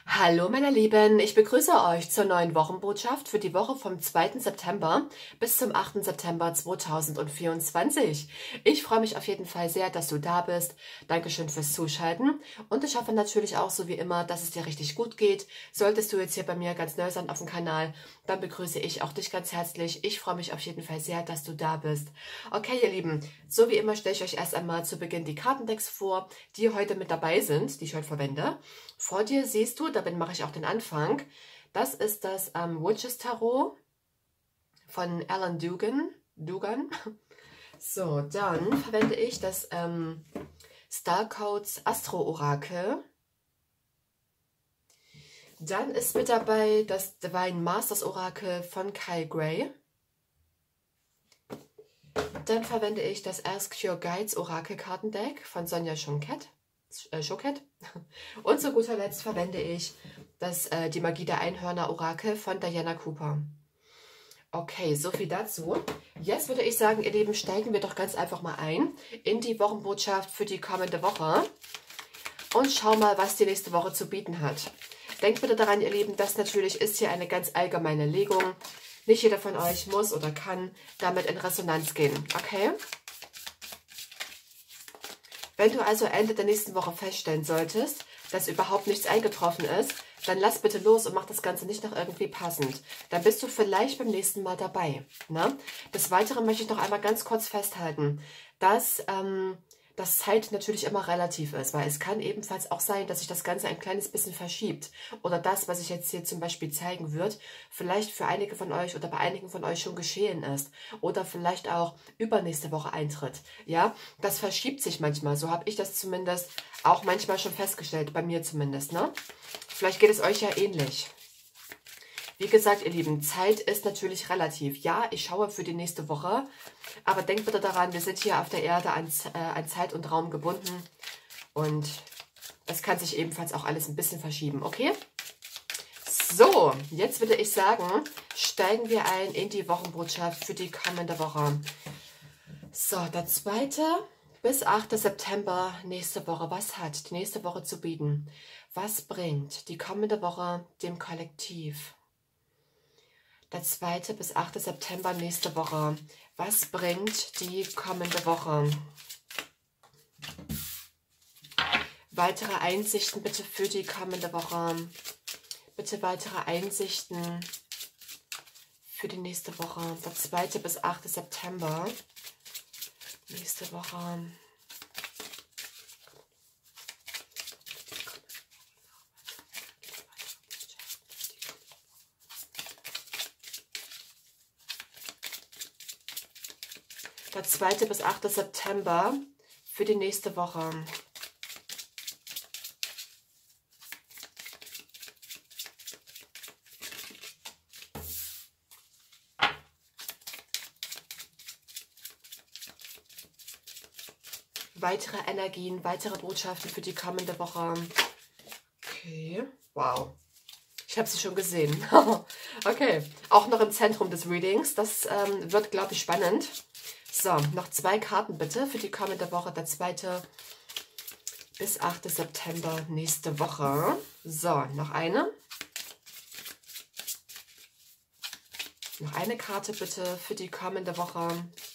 Hallo meine Lieben, ich begrüße euch zur neuen Wochenbotschaft für die Woche vom 2. September bis zum 8. September 2024. Ich freue mich auf jeden Fall sehr, dass du da bist. Dankeschön fürs Zuschalten und ich hoffe natürlich auch so wie immer, dass es dir richtig gut geht. Solltest du jetzt hier bei mir ganz neu sein auf dem Kanal, dann begrüße ich auch dich ganz herzlich. Ich freue mich auf jeden Fall sehr, dass du da bist. Okay ihr Lieben, so wie immer stelle ich euch erst einmal zu Beginn die Kartendecks vor, die heute mit dabei sind, die ich heute verwende. Vor dir siehst du, damit mache ich auch den Anfang, das ist das Witches Tarot von Alan Dugan. So, dann verwende ich das Starcodes Astro Orakel. Dann ist mit dabei das Divine Masters Orakel von Kyle Gray. Dann verwende ich das Ask Your Guides Orakel Kartendeck von Sonja Choquette. Und zu guter Letzt verwende ich die Magie der Einhörner Orakel von Diana Cooper. Okay, so viel dazu. Jetzt würde ich sagen, ihr Lieben, steigen wir doch ganz einfach mal ein in die Wochenbotschaft für die kommende Woche und schauen mal, was die nächste Woche zu bieten hat. Denkt bitte daran, ihr Lieben, das natürlich ist hier eine ganz allgemeine Legung. Nicht jeder von euch muss oder kann damit in Resonanz gehen, okay? Wenn du also Ende der nächsten Woche feststellen solltest, dass überhaupt nichts eingetroffen ist, dann lass bitte los und mach das Ganze nicht noch irgendwie passend. Dann bist du vielleicht beim nächsten Mal dabei. Ne? Des Weiteren möchte ich noch einmal ganz kurz festhalten, dass das Zeit natürlich immer relativ ist, weil es kann ebenfalls auch sein, dass sich das Ganze ein kleines bisschen verschiebt oder das, was ich jetzt hier zum Beispiel zeigen wird, vielleicht für einige von euch oder bei einigen von euch schon geschehen ist oder vielleicht auch übernächste Woche eintritt. Ja, das verschiebt sich manchmal, so habe ich das zumindest auch manchmal schon festgestellt, bei mir zumindest, ne? Vielleicht geht es euch ja ähnlich. Wie gesagt, ihr Lieben, Zeit ist natürlich relativ. Ja, ich schaue für die nächste Woche, aber denkt bitte daran, wir sind hier auf der Erde an Zeit und Raum gebunden und es kann sich ebenfalls auch alles ein bisschen verschieben, okay? So, jetzt würde ich sagen, steigen wir ein in die Wochenbotschaft für die kommende Woche. So, der 2. bis 8. September nächste Woche. Was hat die nächste Woche zu bieten? Was bringt die kommende Woche dem Kollektiv? Der 2. bis 8. September nächste Woche. Was bringt die kommende Woche? Weitere Einsichten bitte für die kommende Woche. Bitte weitere Einsichten für die nächste Woche. Der 2. bis 8. September nächste Woche. Der 2. bis 8. September für die nächste Woche. Weitere Energien, weitere Botschaften für die kommende Woche. Okay, wow. Ich habe sie schon gesehen. Okay, auch noch im Zentrum des Readings. Das wird, glaube ich, spannend. So, noch 2 Karten bitte für die kommende Woche, der 2. bis 8. September nächste Woche. So, noch eine. Noch eine Karte bitte für die kommende Woche.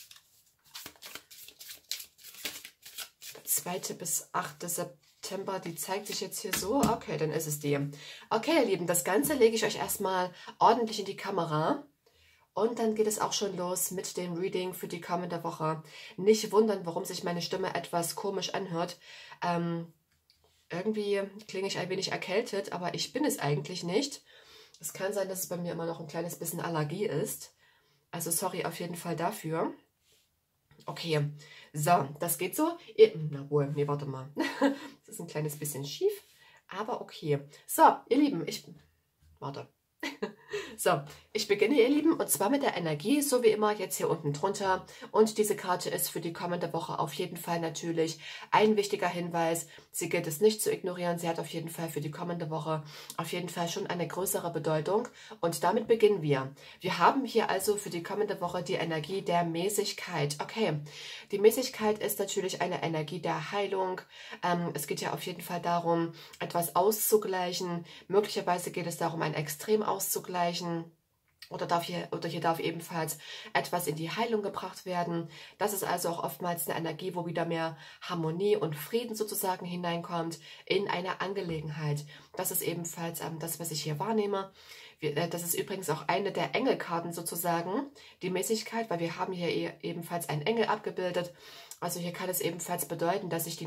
Der 2. bis 8. September, die zeigt sich jetzt hier so. Okay, dann ist es die. Okay, ihr Lieben, das Ganze lege ich euch erstmal ordentlich in die Kamera. Und dann geht es auch schon los mit dem Reading für die kommende Woche. Nicht wundern, warum sich meine Stimme etwas komisch anhört. Irgendwie klinge ich ein wenig erkältet, aber ich bin es eigentlich nicht. Es kann sein, dass es bei mir immer noch ein kleines bisschen Allergie ist. Also sorry auf jeden Fall dafür. Okay, so, das geht so. Na wohl, nee, warte mal. Das ist ein kleines bisschen schief, aber okay. So, ihr Lieben, warte. So, ich beginne, ihr Lieben, und zwar mit der Energie, so wie immer, jetzt hier unten drunter. Und diese Karte ist für die kommende Woche auf jeden Fall natürlich ein wichtiger Hinweis. Sie gilt es nicht zu ignorieren. Sie hat auf jeden Fall für die kommende Woche auf jeden Fall schon eine größere Bedeutung. Und damit beginnen wir. Wir haben hier also für die kommende Woche die Energie der Mäßigkeit. Okay, die Mäßigkeit ist natürlich eine Energie der Heilung. Es geht ja auf jeden Fall darum, etwas auszugleichen. Möglicherweise geht es darum, ein Extrem auszugleichen. Oder hier darf ebenfalls etwas in die Heilung gebracht werden. Das ist also auch oftmals eine Energie, wo wieder mehr Harmonie und Frieden sozusagen hineinkommt in eine Angelegenheit. Das ist ebenfalls das, was ich hier wahrnehme. Das ist übrigens auch eine der Engelkarten sozusagen, die Mäßigkeit, weil wir haben hier ebenfalls einen Engel abgebildet. Also hier kann es ebenfalls bedeuten, dass sich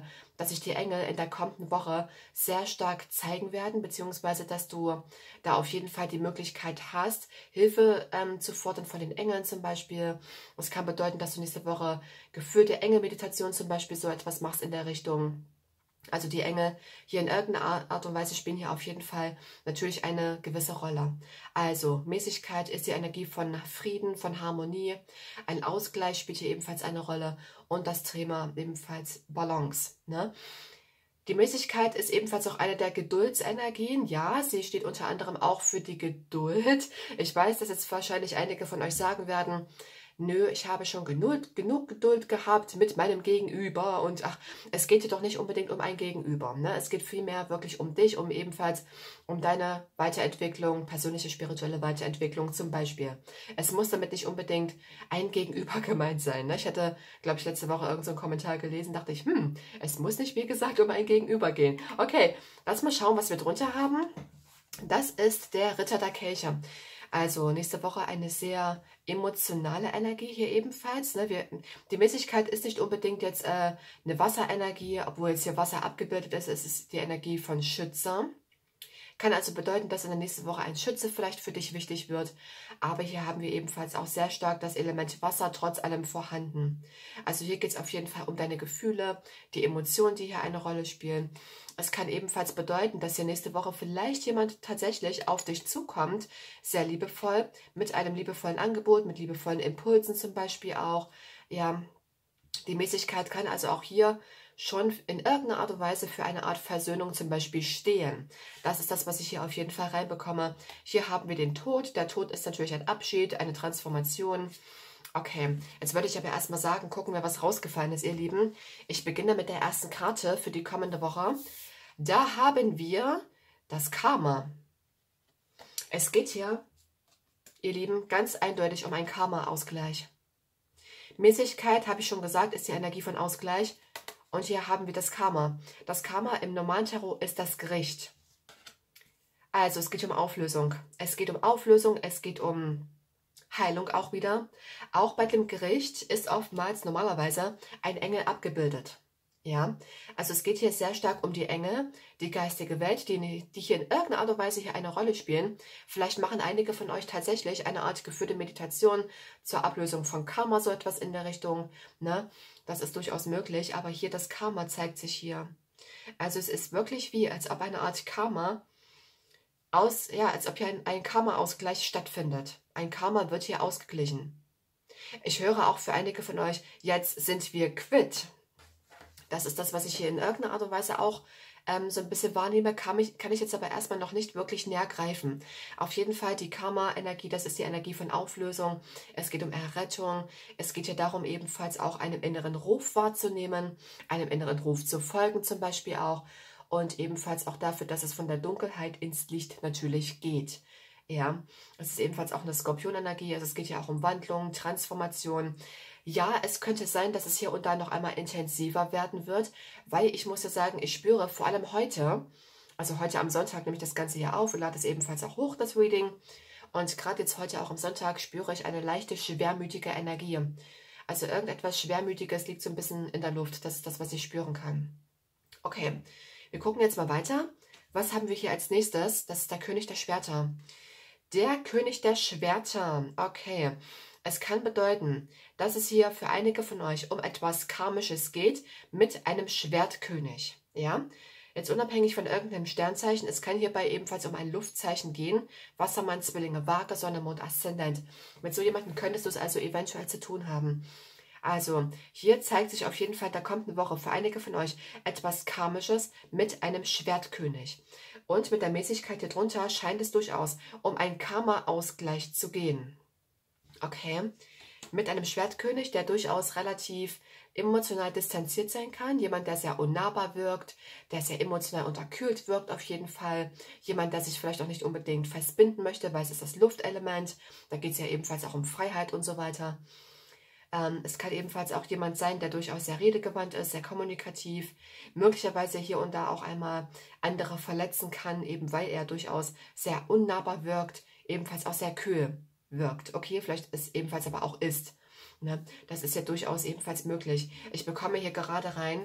die Engel in der kommenden Woche sehr stark zeigen werden, beziehungsweise dass du da auf jeden Fall die Möglichkeit hast, Hilfe zu fordern von den Engeln zum Beispiel. Es kann bedeuten, dass du nächste Woche geführte Engelmeditation zum Beispiel so etwas machst in der Richtung. Also die Engel hier in irgendeiner Art und Weise spielen hier auf jeden Fall natürlich eine gewisse Rolle. Also Mäßigkeit ist die Energie von Frieden, von Harmonie. Ein Ausgleich spielt hier ebenfalls eine Rolle und das Thema ebenfalls Balance. Ne? Die Mäßigkeit ist ebenfalls auch eine der Geduldsenergien. Ja, sie steht unter anderem auch für die Geduld. Ich weiß, dass jetzt wahrscheinlich einige von euch sagen werden, nö, ich habe schon genug Geduld gehabt mit meinem Gegenüber. Und ach, es geht hier doch nicht unbedingt um ein Gegenüber. Ne? Es geht vielmehr wirklich um dich, um ebenfalls um deine Weiterentwicklung, persönliche spirituelle Weiterentwicklung zum Beispiel. Es muss damit nicht unbedingt ein Gegenüber gemeint sein. Ne? Ich hatte, glaube ich, letzte Woche irgend so einen Kommentar gelesen, dachte ich, es muss nicht, wie gesagt, um ein Gegenüber gehen. Okay, lass mal schauen, was wir drunter haben. Das ist der Ritter der Kelche. Also nächste Woche eine sehr emotionale Energie hier ebenfalls. Ne? Die Mäßigkeit ist nicht unbedingt jetzt eine Wasserenergie, obwohl jetzt hier Wasser abgebildet ist. Es ist die Energie von Schütze. Kann also bedeuten, dass in der nächsten Woche ein Schütze vielleicht für dich wichtig wird. Aber hier haben wir ebenfalls auch sehr stark das Element Wasser trotz allem vorhanden. Also hier geht es auf jeden Fall um deine Gefühle, die Emotionen, die hier eine Rolle spielen. Es kann ebenfalls bedeuten, dass hier nächste Woche vielleicht jemand tatsächlich auf dich zukommt, sehr liebevoll, mit einem liebevollen Angebot, mit liebevollen Impulsen zum Beispiel auch. Ja, die Mäßigkeit kann also auch hier schon in irgendeiner Art und Weise für eine Art Versöhnung zum Beispiel stehen. Das ist das, was ich hier auf jeden Fall reinbekomme. Hier haben wir den Tod. Der Tod ist natürlich ein Abschied, eine Transformation. Okay, jetzt würde ich aber erstmal sagen, gucken wir, was rausgefallen ist, ihr Lieben. Ich beginne mit der ersten Karte für die kommende Woche. Da haben wir das Karma. Es geht hier, ihr Lieben, ganz eindeutig um einen Karma-Ausgleich. Mäßigkeit, habe ich schon gesagt, ist die Energie von Ausgleich. Und hier haben wir das Karma. Das Karma im normalen Tarot ist das Gericht. Also es geht um Auflösung. Es geht um Auflösung, es geht um Heilung auch wieder. Auch bei dem Gericht ist oftmals normalerweise ein Engel abgebildet. Ja, also es geht hier sehr stark um die Engel, die geistige Welt, die hier in irgendeiner Art und Weise hier eine Rolle spielen. Vielleicht machen einige von euch tatsächlich eine Art geführte Meditation zur Ablösung von Karma, so etwas in der Richtung. Ne? Das ist durchaus möglich, aber hier das Karma zeigt sich hier. Also es ist wirklich wie, als ob eine Art Karma als ob hier ein Karma-Ausgleich stattfindet. Ein Karma wird hier ausgeglichen. Ich höre auch für einige von euch, jetzt sind wir quitt. Das ist das, was ich hier in irgendeiner Art und Weise auch so ein bisschen wahrnehme, kann ich jetzt aber erstmal noch nicht wirklich näher greifen. Auf jeden Fall die Karma-Energie, das ist die Energie von Auflösung. Es geht um Errettung. Es geht ja darum, ebenfalls auch einem inneren Ruf wahrzunehmen, einem inneren Ruf zu folgen zum Beispiel auch. Und ebenfalls auch dafür, dass es von der Dunkelheit ins Licht natürlich geht. Ja, es ist ebenfalls auch eine Skorpionenergie, also es geht ja auch um Wandlung, Transformation. Ja, es könnte sein, dass es hier und da noch einmal intensiver werden wird, weil ich muss ja sagen, ich spüre vor allem heute, also heute am Sonntag nehme ich das Ganze hier auf und lade es ebenfalls auch hoch, das Reading. Und gerade jetzt heute auch am Sonntag spüre ich eine leichte, schwermütige Energie. Also irgendetwas Schwermütiges liegt so ein bisschen in der Luft, das ist das, was ich spüren kann. Okay, wir gucken jetzt mal weiter. Was haben wir hier als nächstes? Das ist der König der Schwerter. Der König der Schwerter. Okay. Es kann bedeuten, dass es hier für einige von euch um etwas Karmisches geht mit einem Schwertkönig. Ja? Jetzt unabhängig von irgendeinem Sternzeichen, es kann hierbei ebenfalls um ein Luftzeichen gehen. Wassermann, Zwillinge, Waage, Sonne, Mond, Aszendent. Mit so jemandem könntest du es also eventuell zu tun haben. Also, hier zeigt sich auf jeden Fall, da kommt eine Woche für einige von euch etwas Karmisches mit einem Schwertkönig. Und mit der Mäßigkeit hier drunter scheint es durchaus um einen Karma-Ausgleich zu gehen. Okay, mit einem Schwertkönig, der durchaus relativ emotional distanziert sein kann. Jemand, der sehr unnahbar wirkt, der sehr emotional unterkühlt wirkt auf jeden Fall. Jemand, der sich vielleicht auch nicht unbedingt festbinden möchte, weil es ist das Luftelement. Da geht es ja ebenfalls auch um Freiheit und so weiter. Es kann ebenfalls auch jemand sein, der durchaus sehr redegewandt ist, sehr kommunikativ, möglicherweise hier und da auch einmal andere verletzen kann, eben weil er durchaus sehr unnahbar wirkt, ebenfalls auch sehr kühl wirkt. Okay, vielleicht ist ebenfalls aber auch ist. Ne? Das ist ja durchaus ebenfalls möglich. Ich bekomme hier gerade rein,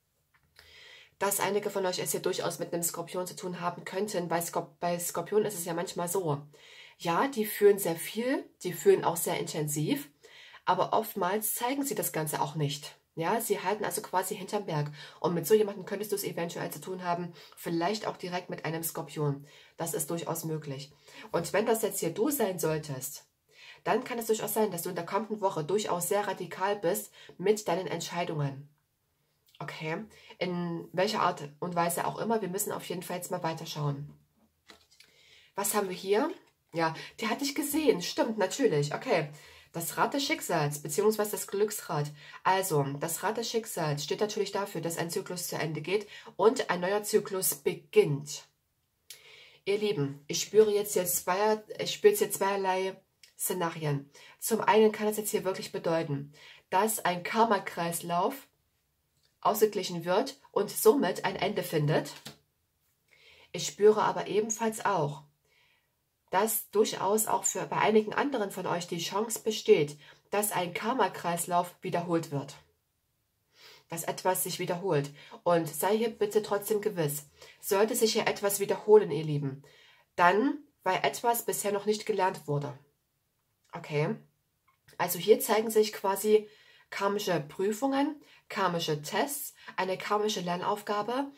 dass einige von euch es hier durchaus mit einem Skorpion zu tun haben könnten. Bei Skorpion ist es ja manchmal so. Ja, die fühlen sehr viel, die fühlen auch sehr intensiv, aber oftmals zeigen sie das Ganze auch nicht. Ja, sie halten also quasi hinterm Berg. Und mit so jemandem könntest du es eventuell zu tun haben, vielleicht auch direkt mit einem Skorpion. Das ist durchaus möglich. Und wenn das jetzt hier du sein solltest, dann kann es durchaus sein, dass du in der kommenden Woche durchaus sehr radikal bist mit deinen Entscheidungen. Okay, in welcher Art und Weise auch immer, wir müssen auf jeden Fall jetzt mal weiterschauen. Was haben wir hier? Ja, die hatte ich gesehen, stimmt, natürlich, okay. Das Rad des Schicksals, beziehungsweise das Glücksrad. Also, das Rad des Schicksals steht natürlich dafür, dass ein Zyklus zu Ende geht und ein neuer Zyklus beginnt. Ihr Lieben, ich spüre jetzt hier zweierlei Szenarien. Zum einen kann es jetzt hier wirklich bedeuten, dass ein Karma-Kreislauf ausgeglichen wird und somit ein Ende findet. Ich spüre aber ebenfalls auch, dass durchaus auch bei einigen anderen von euch die Chance besteht, dass ein Karma-Kreislauf wiederholt wird. Dass etwas sich wiederholt. Und sei hier bitte trotzdem gewiss, sollte sich hier etwas wiederholen, ihr Lieben, dann, weil etwas bisher noch nicht gelernt wurde. Okay? Also hier zeigen sich quasi karmische Prüfungen, karmische Tests, eine karmische Lernaufgabe,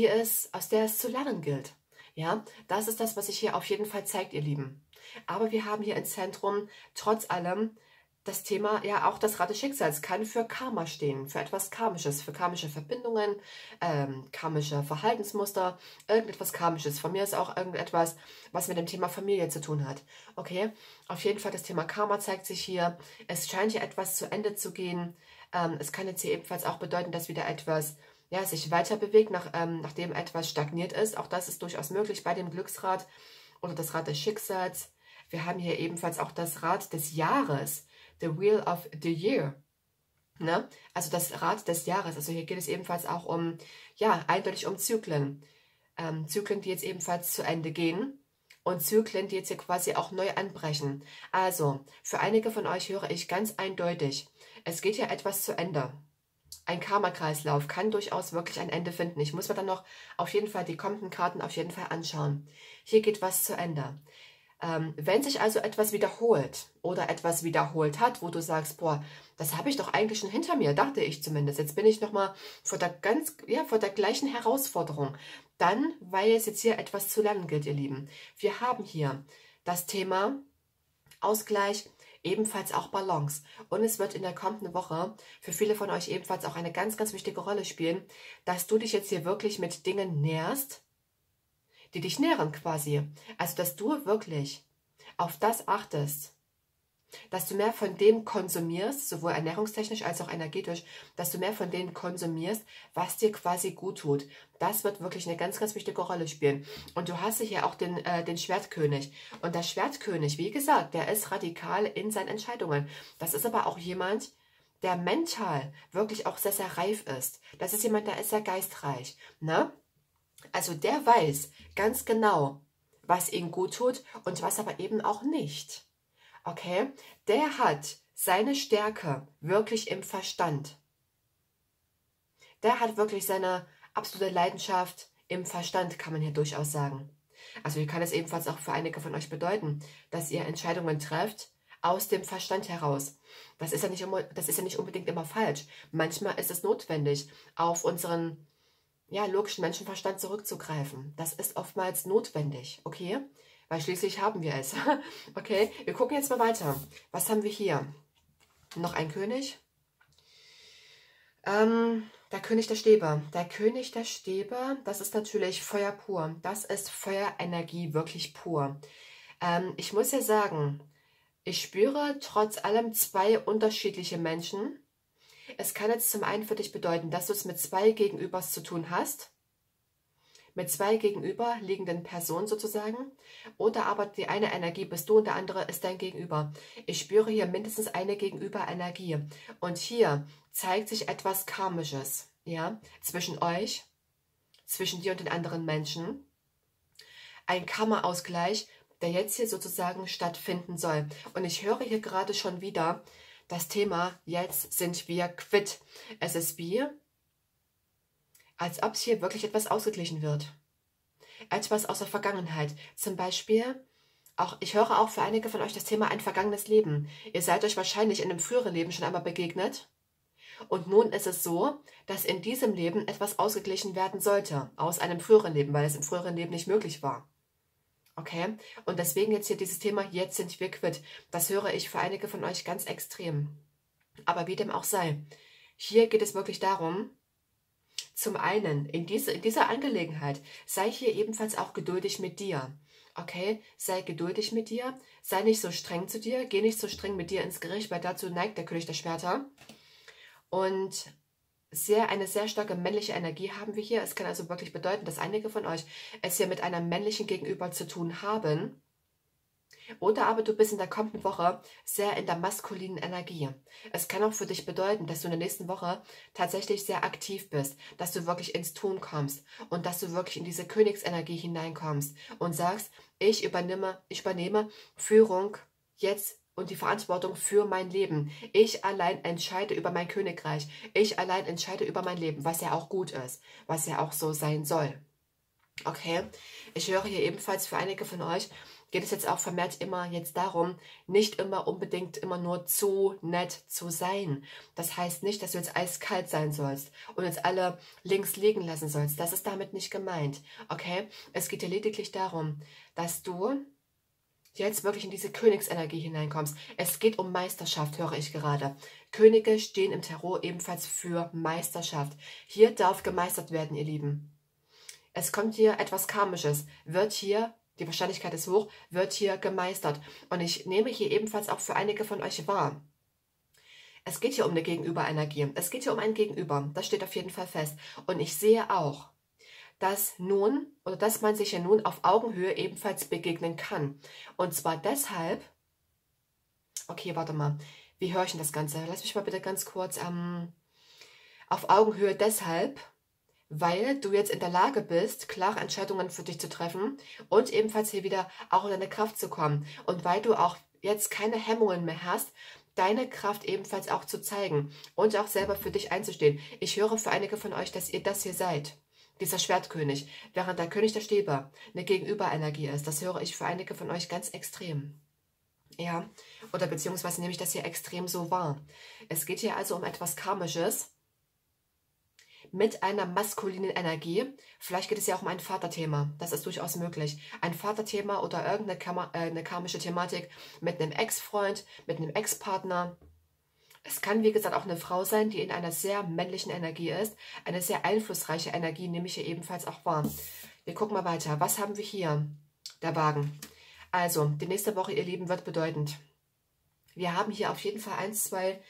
aus der es zu lernen gilt. Ja, das ist das, was sich hier auf jeden Fall zeigt, ihr Lieben. Aber wir haben hier im Zentrum trotz allem das Thema, ja, auch das Rad des Schicksals kann für Karma stehen, für etwas Karmisches, für karmische Verbindungen, karmische Verhaltensmuster, irgendetwas Karmisches. Von mir ist auch irgendetwas, was mit dem Thema Familie zu tun hat. Okay, auf jeden Fall das Thema Karma zeigt sich hier. Es scheint hier etwas zu Ende zu gehen. Es kann jetzt hier ebenfalls auch bedeuten, dass wieder etwas sich weiter bewegt, nachdem etwas stagniert ist. Auch das ist durchaus möglich bei dem Glücksrad oder das Rad des Schicksals. Wir haben hier ebenfalls auch das Rad des Jahres, the Wheel of the Year. Ne? Also das Rad des Jahres. Also hier geht es ebenfalls auch eindeutig um Zyklen. Zyklen, die jetzt ebenfalls zu Ende gehen und Zyklen, die jetzt hier quasi auch neu anbrechen. Also für einige von euch höre ich ganz eindeutig, es geht hier etwas zu Ende. Ein Karma-Kreislauf kann durchaus wirklich ein Ende finden. Ich muss mir dann noch auf jeden Fall die kommenden Karten auf jeden Fall anschauen. Hier geht was zu Ende. Wenn sich also etwas wiederholt oder etwas wiederholt hat, wo du sagst, boah, das habe ich doch eigentlich schon hinter mir, dachte ich zumindest. Jetzt bin ich nochmal vor der gleichen Herausforderung. Dann, weil es jetzt hier etwas zu lernen gilt, ihr Lieben. Wir haben hier das Thema Ausgleich, ebenfalls auch Balance. Und es wird in der kommenden Woche für viele von euch ebenfalls auch eine ganz, ganz wichtige Rolle spielen, dass du dich jetzt hier wirklich mit Dingen nährst, die dich nähren quasi. Also, dass du wirklich auf das achtest, dass du mehr von dem konsumierst, sowohl ernährungstechnisch als auch energetisch, dass du mehr von dem konsumierst, was dir quasi gut tut. Das wird wirklich eine ganz, ganz wichtige Rolle spielen. Und du hast hier auch den Schwertkönig. Und der Schwertkönig, wie gesagt, der ist radikal in seinen Entscheidungen. Das ist aber auch jemand, der mental wirklich auch sehr, sehr reif ist. Das ist jemand, der ist sehr geistreich. Ne? Also der weiß ganz genau, was ihm gut tut und was aber eben auch nicht. Okay? Der hat seine Stärke wirklich im Verstand. Der hat wirklich seine absolute Leidenschaft im Verstand, kann man hier durchaus sagen. Also hier kann es ebenfalls auch für einige von euch bedeuten, dass ihr Entscheidungen trefft aus dem Verstand heraus. Das ist ja nicht unbedingt immer falsch. Manchmal ist es notwendig, auf unseren ja, logischen Menschenverstand zurückzugreifen. Das ist oftmals notwendig, okay? Weil schließlich haben wir es. Okay, wir gucken jetzt mal weiter. Was haben wir hier? Noch ein König. Der König der Stäbe. Der König der Stäbe, das ist natürlich Feuer pur. Das ist Feuerenergie wirklich pur. Ich muss ja sagen, ich spüre trotz allem zwei unterschiedliche Menschen. Es kann jetzt zum einen für dich bedeuten, dass du es mit zwei Gegenübers zu tun hast. Mit zwei gegenüberliegenden Personen sozusagen. Oder aber die eine Energie bist du und der andere ist dein Gegenüber. Ich spüre hier mindestens eine Gegenüber-Energie. Und hier zeigt sich etwas Karmisches, ja, zwischen euch, zwischen dir und den anderen Menschen. Ein Karma-Ausgleich, der jetzt hier sozusagen stattfinden soll. Und ich höre hier gerade schon wieder das Thema, jetzt sind wir quitt. Es ist wie, als ob es hier wirklich etwas ausgeglichen wird. Etwas aus der Vergangenheit. Zum Beispiel, ich höre auch für einige von euch das Thema ein vergangenes Leben. Ihr seid euch wahrscheinlich in einem früheren Leben schon einmal begegnet. Und nun ist es so, dass in diesem Leben etwas ausgeglichen werden sollte. Aus einem früheren Leben, weil es im früheren Leben nicht möglich war. Okay? Und deswegen jetzt hier dieses Thema, jetzt sind wir quitt. Das höre ich für einige von euch ganz extrem. Aber wie dem auch sei. Hier geht es wirklich darum, zum einen, in dieser Angelegenheit, sei hier ebenfalls auch geduldig mit dir. Okay? Sei geduldig mit dir, sei nicht so streng zu dir, geh nicht so streng mit dir ins Gericht, weil dazu neigt der König der Schwerter. Und eine sehr starke männliche Energie haben wir hier. Es kann also wirklich bedeuten, dass einige von euch es hier mit einem männlichen Gegenüber zu tun haben. Oder aber du bist in der kommenden Woche sehr in der maskulinen Energie. Es kann auch für dich bedeuten, dass du in der nächsten Woche tatsächlich sehr aktiv bist, dass du wirklich ins Tun kommst und dass du wirklich in diese Königsenergie hineinkommst und sagst, ich übernehme Führung jetzt und die Verantwortung für mein Leben. Ich allein entscheide über mein Königreich. Ich allein entscheide über mein Leben, was ja auch gut ist, was ja auch so sein soll. Okay, ich höre hier ebenfalls für einige von euch, geht es jetzt auch vermehrt immer jetzt darum, nicht immer unbedingt immer nur zu nett zu sein. Das heißt nicht, dass du jetzt eiskalt sein sollst und jetzt alle links liegen lassen sollst. Das ist damit nicht gemeint. Okay, es geht hier lediglich darum, dass du jetzt wirklich in diese Königsenergie hineinkommst. Es geht um Meisterschaft, höre ich gerade. Könige stehen im Tarot ebenfalls für Meisterschaft. Hier darf gemeistert werden, ihr Lieben. Es kommt hier etwas Karmisches, die Wahrscheinlichkeit ist hoch, wird hier gemeistert. Und ich nehme hier ebenfalls auch für einige von euch wahr. Es geht hier um eine Gegenüberenergie. Es geht hier um ein Gegenüber. Das steht auf jeden Fall fest. Und ich sehe auch, dass man sich ja nun auf Augenhöhe ebenfalls begegnen kann. Und zwar deshalb, okay, warte mal, wie höre ich denn das Ganze? Lass mich mal bitte ganz kurz, auf Augenhöhe deshalb, weil du jetzt in der Lage bist, klare Entscheidungen für dich zu treffen und ebenfalls hier wieder auch in deine Kraft zu kommen. Und weil du auch jetzt keine Hemmungen mehr hast, deine Kraft ebenfalls auch zu zeigen und auch selber für dich einzustehen. Ich höre für einige von euch, dass ihr das hier seid, dieser Schwertkönig, während der König der Stäbe eine Gegenüberenergie ist. Das höre ich für einige von euch ganz extrem. Ja, oder beziehungsweise nehme ich das hier extrem so wahr. Es geht hier also um etwas Karmisches, mit einer maskulinen Energie. Vielleicht geht es ja auch um ein Vaterthema. Das ist durchaus möglich. Ein Vaterthema oder irgendeine eine karmische Thematik mit einem Ex-Freund, mit einem Ex-Partner. Es kann, wie gesagt, auch eine Frau sein, die in einer sehr männlichen Energie ist. Eine sehr einflussreiche Energie nehme ich hier ebenfalls auch wahr. Wir gucken mal weiter. Was haben wir hier? Der Wagen. Also, die nächste Woche, ihr Lieben, wird bedeutend. Wir haben hier auf jeden Fall 1, 2,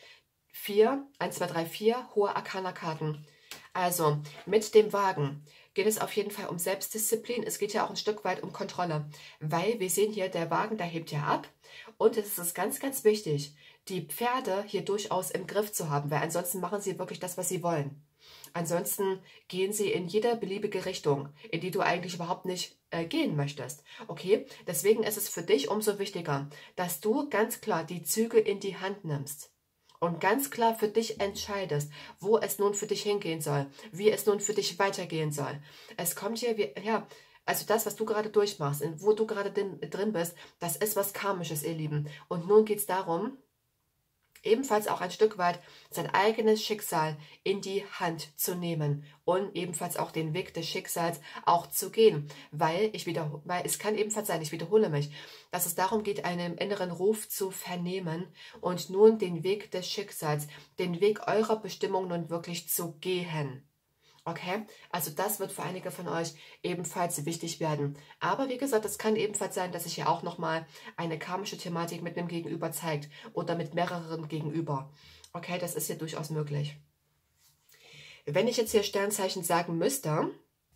3, 4 hohe Arkana-Karten. Also, mit dem Wagen geht es auf jeden Fall um Selbstdisziplin. Es geht ja auch ein Stück weit um Kontrolle, weil wir sehen hier, der Wagen, der hebt ja ab. Und es ist ganz, ganz wichtig, die Pferde hier durchaus im Griff zu haben, weil ansonsten machen sie wirklich das, was sie wollen. Ansonsten gehen sie in jede beliebige Richtung, in die du eigentlich überhaupt nicht gehen möchtest. Okay, deswegen ist es für dich umso wichtiger, dass du ganz klar die Zügel in die Hand nimmst. Und ganz klar für dich entscheidest, wo es nun für dich hingehen soll, wie es nun für dich weitergehen soll. Es kommt hier, also das, was du gerade durchmachst, wo du gerade drin bist, das ist was Karmisches, ihr Lieben. Und nun geht es darum, ebenfalls auch ein Stück weit sein eigenes Schicksal in die Hand zu nehmen und ebenfalls auch den Weg des Schicksals auch zu gehen, weil es kann ebenfalls sein, ich wiederhole mich, dass es darum geht, einen inneren Ruf zu vernehmen und nun den Weg des Schicksals, den Weg eurer Bestimmung nun wirklich zu gehen. Okay, also das wird für einige von euch ebenfalls wichtig werden. Aber wie gesagt, es kann ebenfalls sein, dass sich hier auch nochmal eine karmische Thematik mit einem Gegenüber zeigt oder mit mehreren Gegenüber. Okay, das ist hier durchaus möglich. Wenn ich jetzt hier Sternzeichen sagen müsste,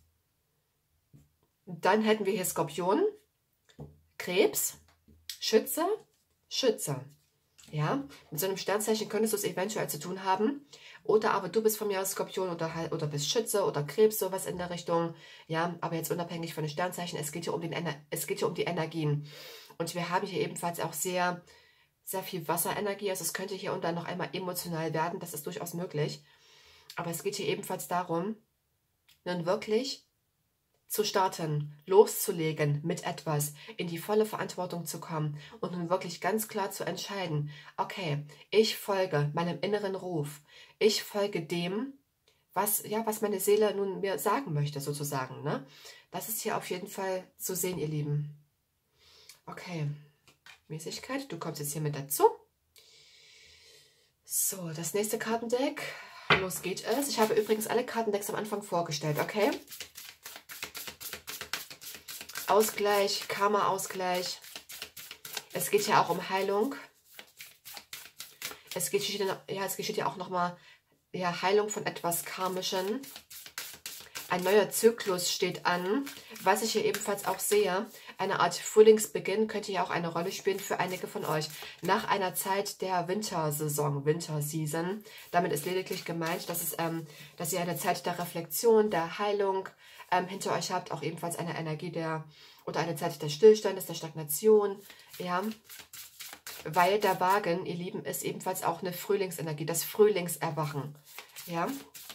dann hätten wir hier Skorpion, Krebs, Schütze, Schütze. Ja, mit so einem Sternzeichen könntest du es eventuell zu tun haben. Oder aber du bist vom Jahr Skorpion oder bist Schütze oder Krebs, sowas in der Richtung. Ja, aber jetzt unabhängig von den Sternzeichen, es geht hier um die Energien. Und wir haben hier ebenfalls auch sehr, sehr viel Wasserenergie. Also es könnte hier und dann noch einmal emotional werden. Das ist durchaus möglich. Aber es geht hier ebenfalls darum, nun wirklich zu starten, loszulegen mit etwas, in die volle Verantwortung zu kommen und nun wirklich ganz klar zu entscheiden, okay, ich folge meinem inneren Ruf, ich folge dem, was meine Seele nun mir sagen möchte, sozusagen. Ne? Das ist hier auf jeden Fall zu sehen, ihr Lieben. Okay, Mäßigkeit, du kommst jetzt hier mit dazu. So, das nächste Kartendeck, los geht es. Ich habe übrigens alle Kartendecks am Anfang vorgestellt, okay? Ausgleich, Karma-Ausgleich. Es geht ja auch um Heilung. Es geschieht ja auch nochmal Heilung von etwas Karmischen. Ein neuer Zyklus steht an. Was ich hier ebenfalls auch sehe, eine Art Frühlingsbeginn könnte ja auch eine Rolle spielen für einige von euch. Nach einer Zeit der Wintersaison, Winterseason. Damit ist lediglich gemeint, dass ihr eine Zeit der Reflexion, der Heilung hinter euch habt. Auch ebenfalls eine Energie oder eine Zeit des Stillstandes, der Stagnation. Ja, weil der Wagen, ihr Lieben, ist ebenfalls auch eine Frühlingsenergie, das Frühlingserwachen. Ja.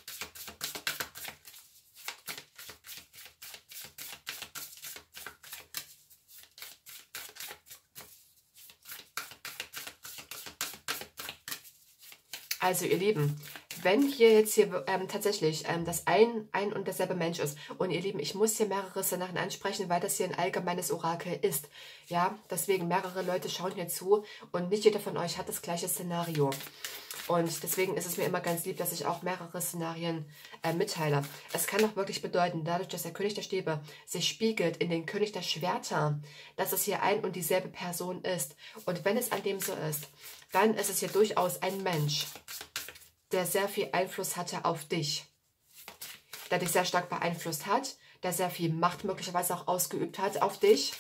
Also ihr Lieben, wenn hier tatsächlich das ein und derselbe Mensch ist, und ihr Lieben, ich muss hier mehrere Szenarien ansprechen, weil das hier ein allgemeines Orakel ist. Ja, deswegen mehrere Leute schauen hier zu und nicht jeder von euch hat das gleiche Szenario. Und deswegen ist es mir immer ganz lieb, dass ich auch mehrere Szenarien mitteile. Es kann auch wirklich bedeuten, dadurch, dass der König der Stäbe sich spiegelt in den König der Schwerter, dass es hier ein und dieselbe Person ist. Und wenn es an dem so ist, dann ist es hier durchaus ein Mensch, der sehr viel Einfluss hatte auf dich, der dich sehr stark beeinflusst hat, der sehr viel Macht möglicherweise auch ausgeübt hat auf dich.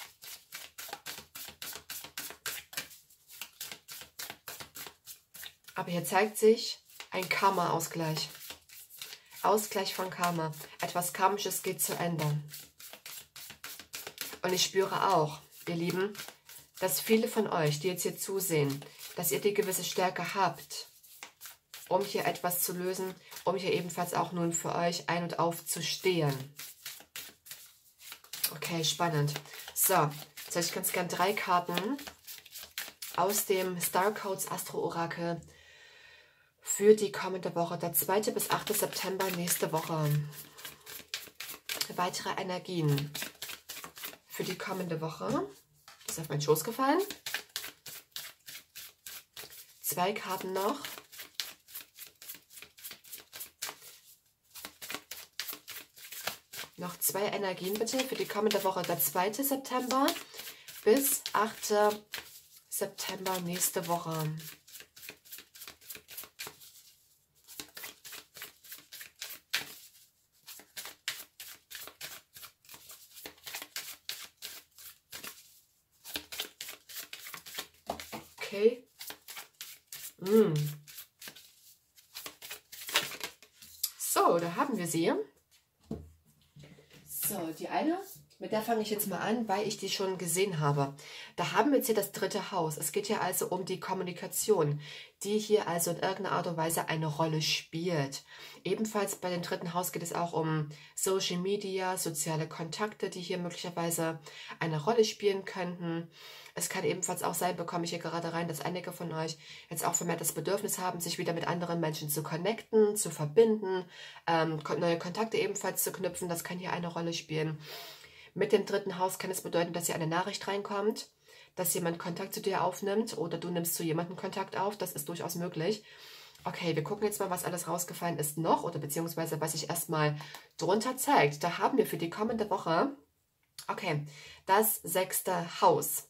Aber hier zeigt sich ein Karma-Ausgleich. Ausgleich von Karma. Etwas Karmisches geht zu Ende. Und ich spüre auch, ihr Lieben, dass viele von euch, die jetzt hier zusehen, dass ihr die gewisse Stärke habt, um hier etwas zu lösen, um hier ebenfalls auch nun für euch ein- und aufzustehen. Okay, spannend. So, jetzt hätte ich ganz gern 3 Karten aus dem Star Codes Astro Orakel für die kommende Woche, der 2. bis 8. September nächste Woche. Weitere Energien für die kommende Woche. Das ist auf meinen Schoß gefallen. 2 Karten noch. Noch 2 Energien bitte für die kommende Woche, der 2. September bis 8. September nächste Woche. Okay. So, da haben wir sie. So, die eine Mit der fange ich jetzt mal an, weil ich die schon gesehen habe. Da haben wir jetzt hier das 3. Haus. Es geht hier also um die Kommunikation, die hier also in irgendeiner Art und Weise eine Rolle spielt. Ebenfalls bei dem 3. Haus geht es auch um Social Media, soziale Kontakte, die hier möglicherweise eine Rolle spielen könnten. Es kann ebenfalls auch sein, bekomme ich hier gerade rein, dass einige von euch jetzt auch vermehrt das Bedürfnis haben, sich wieder mit anderen Menschen zu connecten, zu verbinden, neue Kontakte ebenfalls zu knüpfen. Das kann hier eine Rolle spielen. Mit dem 3. Haus kann es bedeuten, dass hier eine Nachricht reinkommt, dass jemand Kontakt zu dir aufnimmt oder du nimmst zu jemandem Kontakt auf. Das ist durchaus möglich. Okay, wir gucken jetzt mal, was alles rausgefallen ist noch oder beziehungsweise was sich erstmal drunter zeigt. Da haben wir für die kommende Woche, okay, das 6. Haus.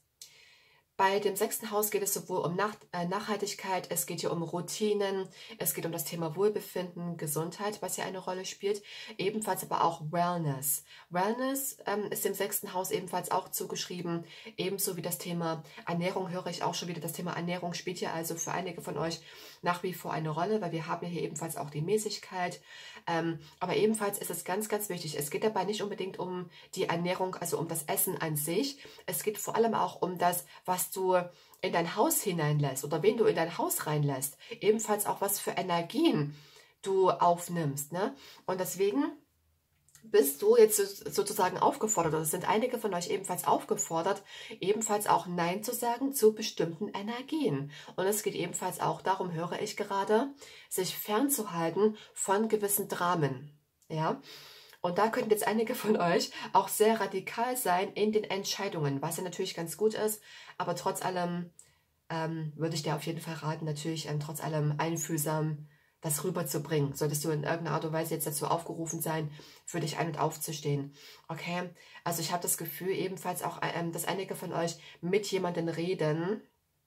Bei dem 6. Haus geht es sowohl um Nachhaltigkeit, es geht hier um Routinen, es geht um das Thema Wohlbefinden, Gesundheit, was hier eine Rolle spielt, ebenfalls aber auch Wellness. Wellness ist dem 6. Haus ebenfalls auch zugeschrieben, ebenso wie das Thema Ernährung höre ich auch schon wieder. Das Thema Ernährung spielt hier also für einige von euch nach wie vor eine Rolle, weil wir haben hier ebenfalls auch die Mäßigkeit. Aber ebenfalls ist es ganz, ganz wichtig, es geht dabei nicht unbedingt um die Ernährung, also um das Essen an sich. Es geht vor allem auch um das, was du in dein Haus hineinlässt oder wen du in dein Haus reinlässt. Ebenfalls auch, was für Energien du aufnimmst. Ne? Und deswegen bist du jetzt sozusagen aufgefordert, oder sind einige von euch ebenfalls aufgefordert, ebenfalls auch Nein zu sagen zu bestimmten Energien. Und es geht ebenfalls auch darum, höre ich gerade, sich fernzuhalten von gewissen Dramen. Ja? Und da könnten jetzt einige von euch auch sehr radikal sein in den Entscheidungen, was ja natürlich ganz gut ist, aber trotz allem würde ich dir auf jeden Fall raten, natürlich trotz allem einfühlsam das rüberzubringen. Solltest du in irgendeiner Art und Weise jetzt dazu aufgerufen sein, für dich ein- und aufzustehen. Okay? Also ich habe das Gefühl ebenfalls auch, dass einige von euch mit jemandem reden,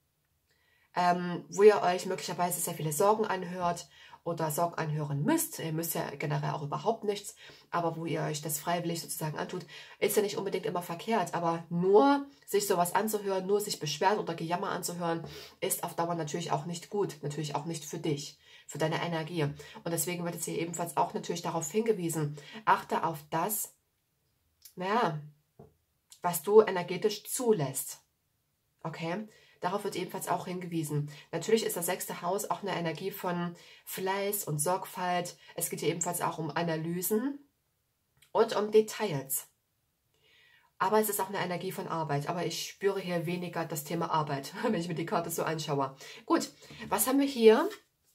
wo ihr euch möglicherweise sehr viele Sorgen anhört oder Sorgen anhören müsst. Ihr müsst ja generell auch überhaupt nichts, aber wo ihr euch das freiwillig sozusagen antut, ist ja nicht unbedingt immer verkehrt, aber nur sich sowas anzuhören, nur sich Beschwerden oder Gejammer anzuhören, ist auf Dauer natürlich auch nicht gut, natürlich auch nicht für dich, für deine Energie. Und deswegen wird es hier ebenfalls auch natürlich darauf hingewiesen, achte auf das, naja, was du energetisch zulässt. Okay? Darauf wird ebenfalls auch hingewiesen. Natürlich ist das 6. Haus auch eine Energie von Fleiß und Sorgfalt. Es geht hier ebenfalls auch um Analysen und um Details. Aber es ist auch eine Energie von Arbeit. Aber ich spüre hier weniger das Thema Arbeit, wenn ich mir die Karte so anschaue. Gut, was haben wir hier?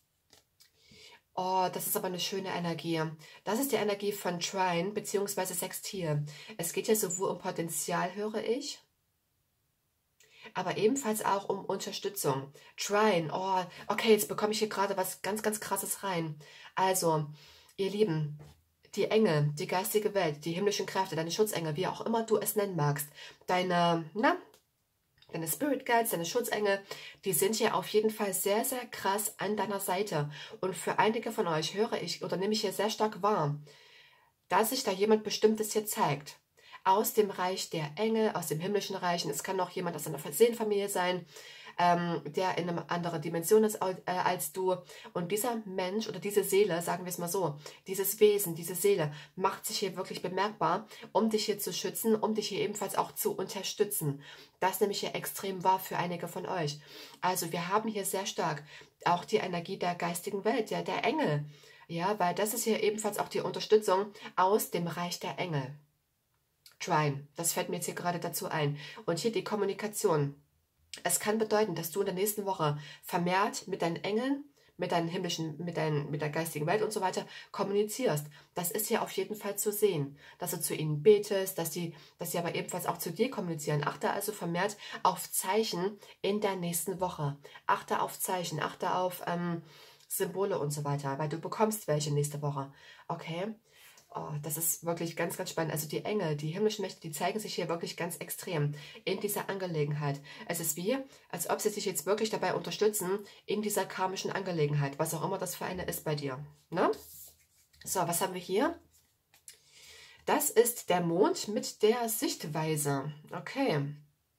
Oh, das ist aber eine schöne Energie. Das ist die Energie von Trine bzw. Sextil. Es geht hier sowohl um Potenzial, höre ich, aber ebenfalls auch um Unterstützung. Trine, oh, okay, jetzt bekomme ich hier gerade was ganz, ganz Krasses rein. Also, ihr Lieben, die Engel, die geistige Welt, die himmlischen Kräfte, deine Schutzengel, wie auch immer du es nennen magst, deine Spirit Guides, deine Schutzengel, die sind hier auf jeden Fall sehr, sehr krass an deiner Seite. Und für einige von euch höre ich oder nehme ich hier sehr stark wahr, dass sich da jemand Bestimmtes hier zeigt. Aus dem Reich der Engel, aus dem himmlischen Reich. Und es kann auch jemand aus einer Seelenfamilie sein, der in einer anderen Dimension ist als du. Und dieser Mensch oder diese Seele, sagen wir es mal so, dieses Wesen, diese Seele, macht sich hier wirklich bemerkbar, um dich hier zu schützen, um dich hier ebenfalls auch zu unterstützen. Das nämlich hier extrem wahr für einige von euch. Also wir haben hier sehr stark auch die Energie der geistigen Welt, der Engel. Ja, weil das ist hier ebenfalls auch die Unterstützung aus dem Reich der Engel. Trine, das fällt mir jetzt hier gerade dazu ein. Und hier die Kommunikation. Es kann bedeuten, dass du in der nächsten Woche vermehrt mit deinen Engeln, mit deinen himmlischen, mit der geistigen Welt und so weiter kommunizierst. Das ist hier auf jeden Fall zu sehen, dass du zu ihnen betest, dass sie aber ebenfalls auch zu dir kommunizieren. Achte also vermehrt auf Zeichen in der nächsten Woche. Achte auf Zeichen, achte auf Symbole und so weiter, weil du bekommst welche nächste Woche. Okay? Oh, das ist wirklich ganz, ganz spannend. Also die Engel, die himmlischen Mächte, die zeigen sich hier wirklich ganz extrem in dieser Angelegenheit. Es ist wie, als ob sie sich jetzt wirklich dabei unterstützen in dieser karmischen Angelegenheit, was auch immer das für eine ist bei dir. Ne? So, was haben wir hier? Das ist der Mond mit der Sichtweise. Okay.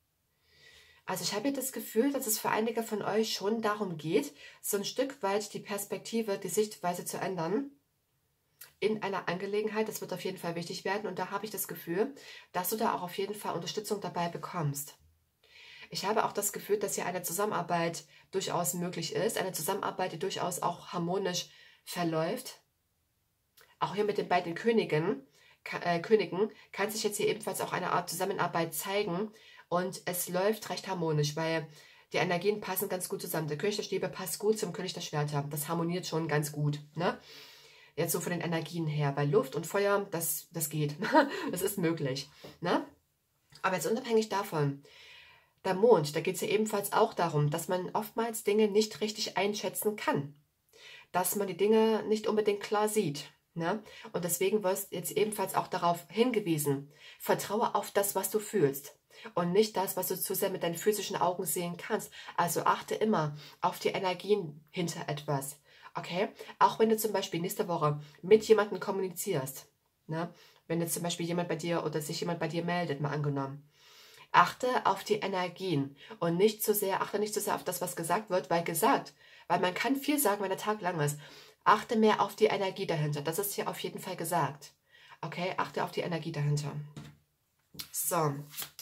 Also ich habe hier das Gefühl, dass es für einige von euch schon darum geht, so ein Stück weit die Perspektive, die Sichtweise zu ändern. in einer Angelegenheit. Das wird auf jeden Fall wichtig werden. Und da habe ich das Gefühl, dass du da auch auf jeden Fall Unterstützung dabei bekommst. Ich habe auch das Gefühl, dass hier eine Zusammenarbeit durchaus möglich ist. Eine Zusammenarbeit, die durchaus auch harmonisch verläuft. Auch hier mit den beiden Königen kann sich jetzt hier ebenfalls auch eine Art Zusammenarbeit zeigen. Und es läuft recht harmonisch, weil die Energien passen ganz gut zusammen. Der König der Stäbe passt gut zum König der Schwerter. Das harmoniert schon ganz gut, ne? Jetzt so von den Energien her. Bei Luft und Feuer, das geht. Das ist möglich, ne? Aber jetzt unabhängig davon, der Mond, da geht es ja ebenfalls auch darum, dass man oftmals Dinge nicht richtig einschätzen kann. Dass man die Dinge nicht unbedingt klar sieht. Ne? Und deswegen wirst du jetzt ebenfalls auch darauf hingewiesen. Vertraue auf das, was du fühlst. Und nicht das, was du zu sehr mit deinen physischen Augen sehen kannst. Also achte immer auf die Energien hinter etwas. Okay? Auch wenn du zum Beispiel nächste Woche mit jemandem kommunizierst. Ne? Wenn jetzt zum Beispiel jemand bei dir oder sich jemand bei dir meldet, mal angenommen. Achte auf die Energien und achte nicht zu sehr auf das, was gesagt wird, weil man kann viel sagen, wenn der Tag lang ist. Achte mehr auf die Energie dahinter. Das ist hier auf jeden Fall gesagt. Okay, achte auf die Energie dahinter. So.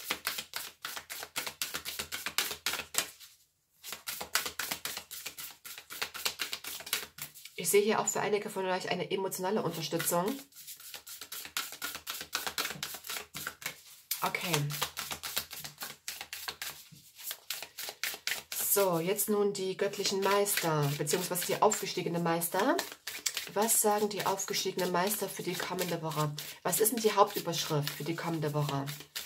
Ich sehe hier auch für einige von euch eine emotionale Unterstützung. Okay. So, jetzt nun die göttlichen Meister, beziehungsweise die aufgestiegenen Meister. Was sagen die aufgestiegenen Meister für die kommende Woche? Was ist denn die Hauptüberschrift für die kommende Woche?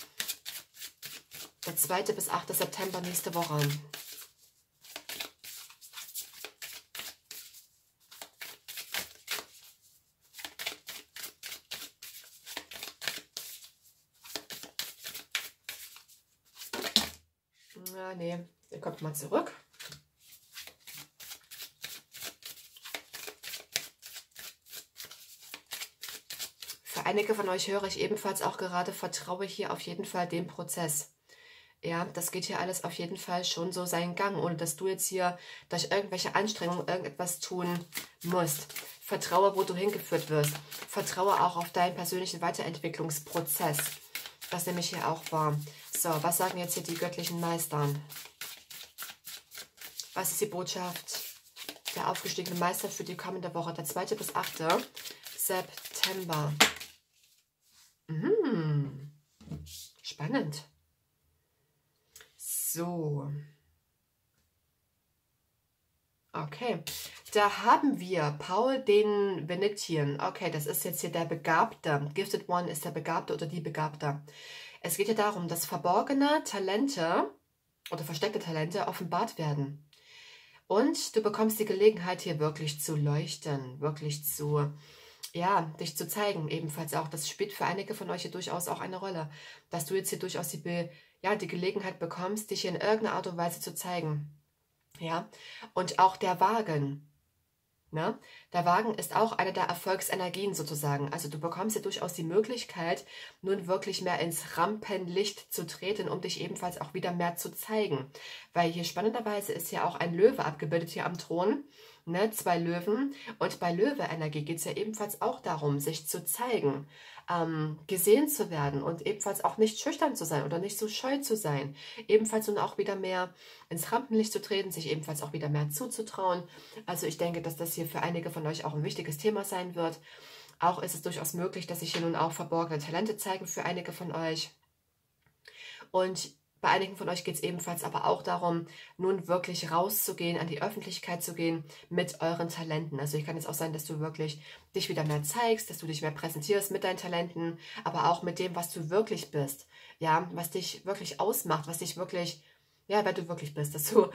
Der 2. bis 8. September nächste Woche. Na, nee, ihr kommt mal zurück. Für einige von euch höre ich ebenfalls auch gerade, vertraue hier auf jeden Fall dem Prozess. Ja, das geht hier alles auf jeden Fall schon so seinen Gang, ohne dass du jetzt hier durch irgendwelche Anstrengungen irgendetwas tun musst. Vertraue, wo du hingeführt wirst. Vertraue auch auf deinen persönlichen Weiterentwicklungsprozess. Was nämlich hier auch war. So, was sagen jetzt hier die göttlichen Meister? Was ist die Botschaft der aufgestiegenen Meister für die kommende Woche? Der 2. bis 8. September. Spannend. So. Okay. Da haben wir Paul den Venetian. Okay, das ist jetzt hier der Begabte. Gifted One ist der Begabte oder die Begabte. Es geht ja darum, dass verborgene Talente oder versteckte Talente offenbart werden. Und du bekommst die Gelegenheit, hier wirklich zu leuchten, wirklich dich zu zeigen. Ebenfalls auch, das spielt für einige von euch hier durchaus auch eine Rolle, dass du jetzt hier durchaus die Gelegenheit bekommst, dich hier in irgendeiner Art und Weise zu zeigen. Ja, und auch der Wagen. Ne? Der Wagen ist auch eine der Erfolgsenergien sozusagen. Also du bekommst ja durchaus die Möglichkeit, nun wirklich mehr ins Rampenlicht zu treten, um dich ebenfalls auch wieder mehr zu zeigen. Weil hier spannenderweise ist ja auch ein Löwe abgebildet hier am Thron. Ne? 2 Löwen. Und bei Löwe-Energie geht es ja ebenfalls auch darum, sich zu zeigen, gesehen zu werden und ebenfalls auch nicht schüchtern zu sein oder nicht so scheu zu sein. Ebenfalls nun auch wieder mehr ins Rampenlicht zu treten, sich ebenfalls auch wieder mehr zuzutrauen. Also ich denke, dass das hier für einige von euch auch ein wichtiges Thema sein wird. Auch ist es durchaus möglich, dass sich hier nun auch verborgene Talente zeigen für einige von euch. Und bei einigen von euch geht es ebenfalls aber auch darum, nun wirklich rauszugehen, an die Öffentlichkeit zu gehen mit euren Talenten. Also hier kann es auch sein, dass du wirklich dich wieder mehr zeigst, dass du dich mehr präsentierst mit deinen Talenten, aber auch mit dem, was du wirklich bist. Ja, was dich wirklich ausmacht, was dich wirklich, ja, wer du wirklich bist, dass du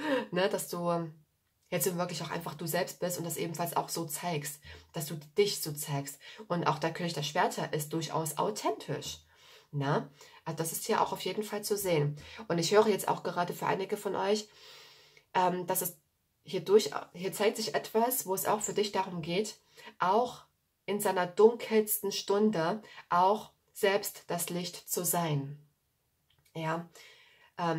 jetzt wirklich auch einfach du selbst bist und das ebenfalls auch so zeigst, dass du dich so zeigst. Und auch der König der Schwerter ist durchaus authentisch. Na, also das ist hier auch auf jeden Fall zu sehen. Und ich höre jetzt auch gerade für einige von euch, dass es hier zeigt sich etwas, wo es auch für dich darum geht, auch in seiner dunkelsten Stunde auch selbst das Licht zu sein. Ja,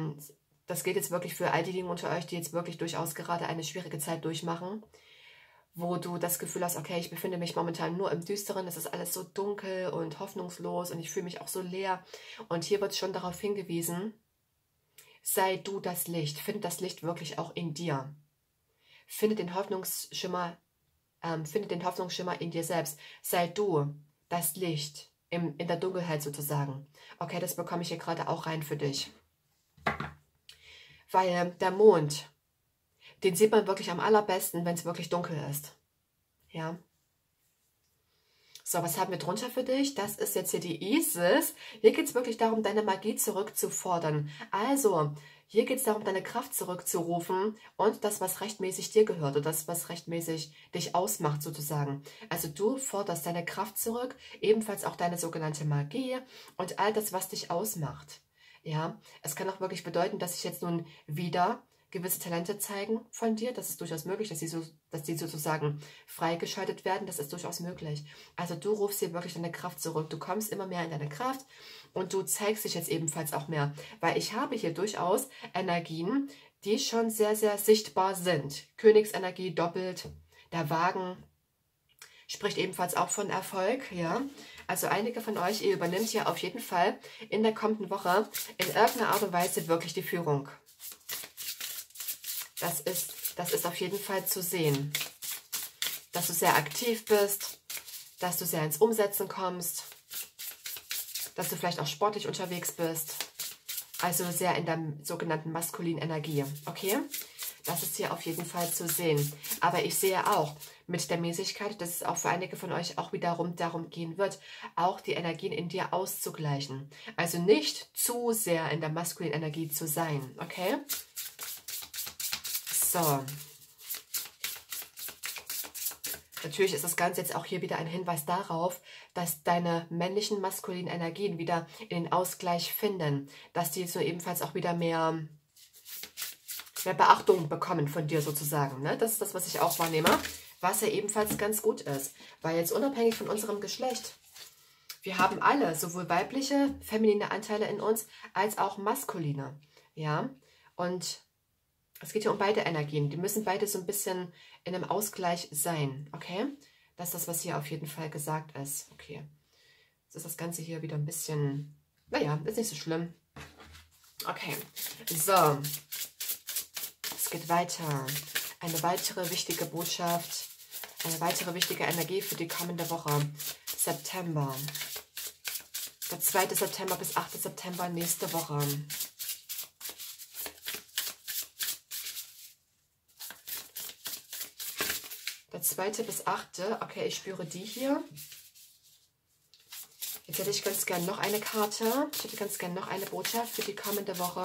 das geht jetzt wirklich für all diejenigen unter euch, die jetzt wirklich durchaus gerade eine schwierige Zeit durchmachen, wo du das Gefühl hast, okay, ich befinde mich momentan nur im Düsteren, es ist alles so dunkel und hoffnungslos und ich fühle mich auch so leer. Und hier wird schon darauf hingewiesen, sei du das Licht, finde das Licht wirklich auch in dir. Finde den Hoffnungsschimmer in dir selbst. Sei du das Licht in der Dunkelheit sozusagen. Okay, das bekomme ich hier gerade auch rein für dich. Weil der Mond, den sieht man wirklich am allerbesten, wenn es wirklich dunkel ist. Ja. So, was haben wir drunter für dich? Das ist jetzt hier die Isis. Hier geht es wirklich darum, deine Magie zurückzufordern. Also, hier geht es darum, deine Kraft zurückzurufen und das, was rechtmäßig dir gehört oder das, was rechtmäßig dich ausmacht sozusagen. Also du forderst deine Kraft zurück, ebenfalls auch deine sogenannte Magie und all das, was dich ausmacht. Ja, es kann auch wirklich bedeuten, dass sich jetzt nun wieder gewisse Talente zeigen von dir. Das ist durchaus möglich, dass die sozusagen freigeschaltet werden. Das ist durchaus möglich. Also du rufst hier wirklich deine Kraft zurück. Du kommst immer mehr in deine Kraft und du zeigst dich jetzt ebenfalls auch mehr. Weil ich habe hier durchaus Energien, die schon sehr, sehr sichtbar sind. Königsenergie doppelt. Der Wagen spricht ebenfalls auch von Erfolg. Ja. Also einige von euch, ihr übernimmt hier auf jeden Fall in der kommenden Woche in irgendeiner Art und Weise wirklich die Führung. Das ist auf jeden Fall zu sehen, dass du sehr aktiv bist, dass du sehr ins Umsetzen kommst, dass du vielleicht auch sportlich unterwegs bist, also sehr in der sogenannten maskulinen Energie, okay? Das ist hier auf jeden Fall zu sehen. Aber ich sehe auch mit der Mäßigkeit, dass es auch für einige von euch auch wiederum darum gehen wird, auch die Energien in dir auszugleichen. Also nicht zu sehr in der maskulinen Energie zu sein, okay? So, natürlich ist das Ganze jetzt auch hier wieder ein Hinweis darauf, dass deine männlichen, maskulinen Energien wieder in den Ausgleich finden, dass die so ebenfalls auch wieder mehr Beachtung bekommen von dir sozusagen. Ne? Das ist das, was ich auch wahrnehme, was ja ebenfalls ganz gut ist, weil jetzt unabhängig von unserem Geschlecht, wir haben alle sowohl weibliche, feminine Anteile in uns, als auch maskuline, ja, und es geht hier um beide Energien. Die müssen beide so ein bisschen in einem Ausgleich sein. Okay? Das ist das, was hier auf jeden Fall gesagt ist. Okay. Jetzt ist das Ganze hier wieder ein bisschen... Naja, ist nicht so schlimm. Okay. So. Es geht weiter. Eine weitere wichtige Botschaft. Eine weitere wichtige Energie für die kommende Woche. September. Der 2. September bis 8. September nächste Woche. Der 2. bis 8. Okay, ich spüre die hier. Jetzt hätte ich ganz gern noch eine Karte. Ich hätte ganz gern noch eine Botschaft für die kommende Woche.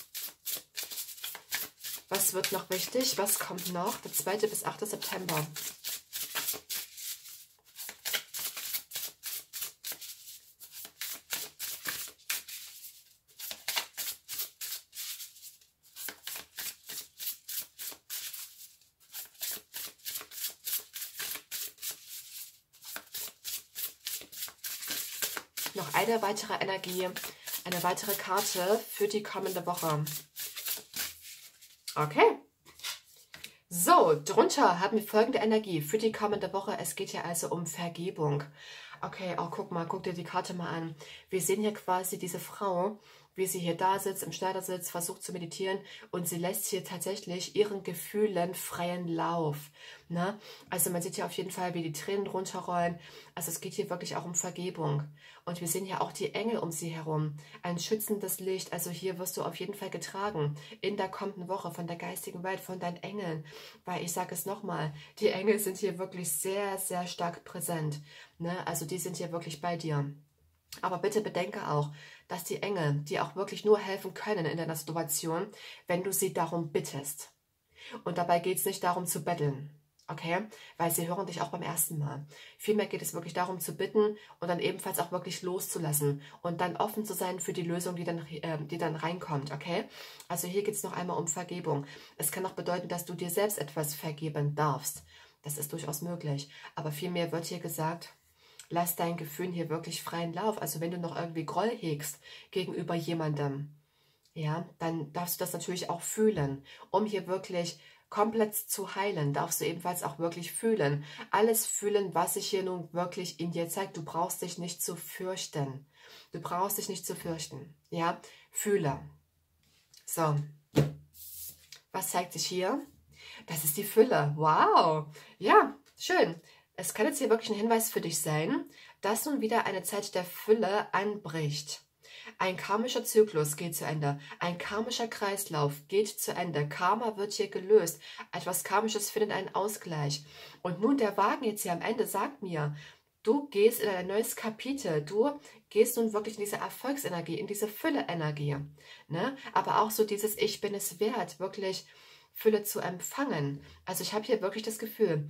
Was wird noch wichtig? Was kommt noch? Der 2. bis 8. September. Noch eine weitere Energie, eine weitere Karte für die kommende Woche. Okay. So, drunter haben wir folgende Energie für die kommende Woche. Es geht hier also um Vergebung. Okay, oh, guck dir die Karte mal an. Wir sehen hier quasi diese Frau, wie sie hier da sitzt, im Schneidersitz, versucht zu meditieren und sie lässt hier tatsächlich ihren Gefühlen freien Lauf. Ne? Also man sieht hier auf jeden Fall, wie die Tränen runterrollen. Also es geht hier wirklich auch um Vergebung. Und wir sehen hier auch die Engel um sie herum. Ein schützendes Licht. Also hier wirst du auf jeden Fall getragen in der kommenden Woche von der geistigen Welt, von deinen Engeln. Weil ich sage es nochmal, die Engel sind hier wirklich sehr, sehr stark präsent. Ne? Also die sind hier wirklich bei dir. Aber bitte bedenke auch, dass die Engel dir auch wirklich nur helfen können in deiner Situation, wenn du sie darum bittest. Und dabei geht es nicht darum zu betteln, okay? Weil sie hören dich auch beim ersten Mal. Vielmehr geht es wirklich darum zu bitten und dann ebenfalls auch wirklich loszulassen und dann offen zu sein für die Lösung, die dann reinkommt, okay? Also hier geht es noch einmal um Vergebung. Es kann auch bedeuten, dass du dir selbst etwas vergeben darfst. Das ist durchaus möglich. Aber vielmehr wird hier gesagt, lass dein Gefühl hier wirklich freien Lauf. Also wenn du noch irgendwie Groll hegst gegenüber jemandem, ja, dann darfst du das natürlich auch fühlen, um hier wirklich komplett zu heilen, darfst du ebenfalls auch wirklich fühlen. Alles fühlen, was sich hier nun wirklich in dir zeigt. Du brauchst dich nicht zu fürchten. Du brauchst dich nicht zu fürchten. Ja, fühle. So, was zeigt sich hier? Das ist die Fülle. Wow. Ja, schön. Es kann jetzt hier wirklich ein Hinweis für dich sein, dass nun wieder eine Zeit der Fülle anbricht. Ein karmischer Zyklus geht zu Ende. Ein karmischer Kreislauf geht zu Ende. Karma wird hier gelöst. Etwas Karmisches findet einen Ausgleich. Und nun der Wagen jetzt hier am Ende sagt mir, du gehst in ein neues Kapitel. Du gehst nun wirklich in diese Erfolgsenergie, in diese Fülle-Energie. Ne? Aber auch so dieses Ich bin es wert, wirklich Fülle zu empfangen. Also ich habe hier wirklich das Gefühl,